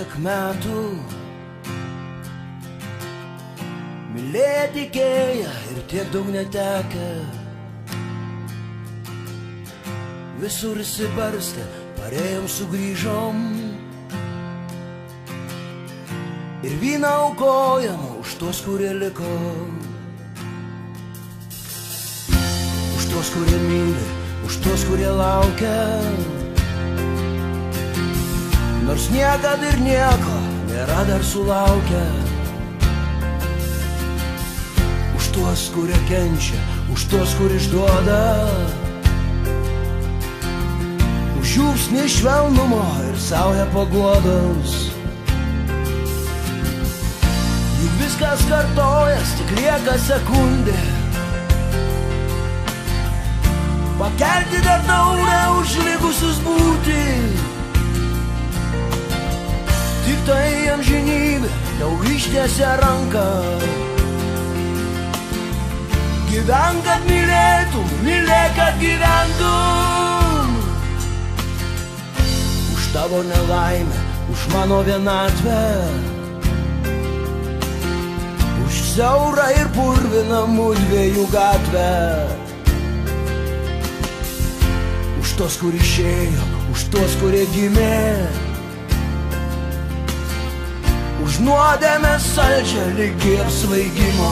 tiek metų, mylėti tikėję ir tiek daug netekę, visur įsibarstę, parėjom sugrįžom ir vyną aukojam už tuos, kurie liko, už tuos, kurie myli, už tuos, kurie laukia, nors niekad ir nieko nėra dar sulaukę, už tuos, kurie kenčia, už tuos, kur išduoda, už žiupsnį švelnumo ir saują paguodos. Juk viskas kartojas, tik lieka sekundė, pakelti dar taurę už likusius būti. Tik tai amžinybė tau ištiesia ranką. Gyvenk, kad mylėtum, mylėk, kad gyventum. Už tavo nelaimę, už mano vienatvę, už siaurą ir purviną mudviejų gatvę, už tos, kur išėjo, už tos, kurie gimė, už nuodėmę saldžią ligi apsvaigimo.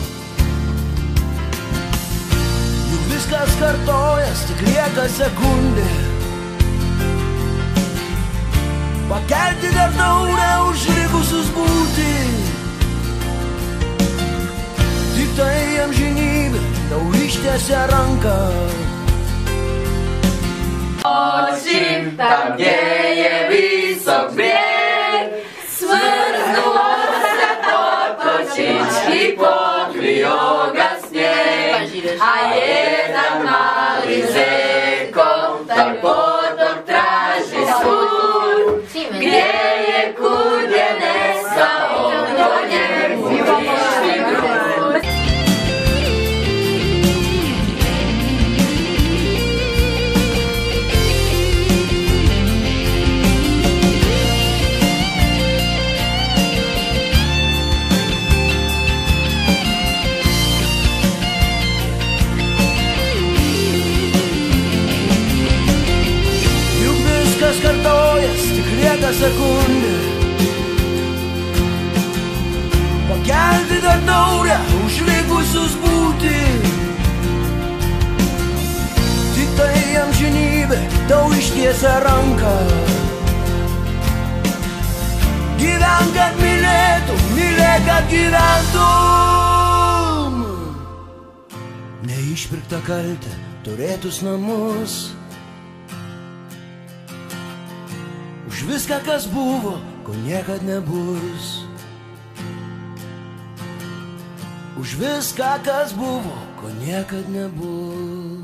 Juk viskas kartojas, tik lieka sekundė, pakelti dar taurę už likusius būti. Tik tai amžinybė tau ištiesia ranką. Oči tam dzieje wysokie, smrzną se potoczyć i pokryją gasnie, a jeden mały rzeką tak potok traży swój, grieje kudiene sa ogonie mówiszny grób. Kartojas, tik lieka sekundė, pakelti dar taurę už likusius būti. Tik tai amžinybė tau ištiesia ranką. Gyvenk, kad mylėtum, mylėk, kad gyventum. Neišpirktą kaltę, turėtus namus, už viską, kas buvo, ko niekad nebus. Už viską, kas buvo, ko niekad nebus.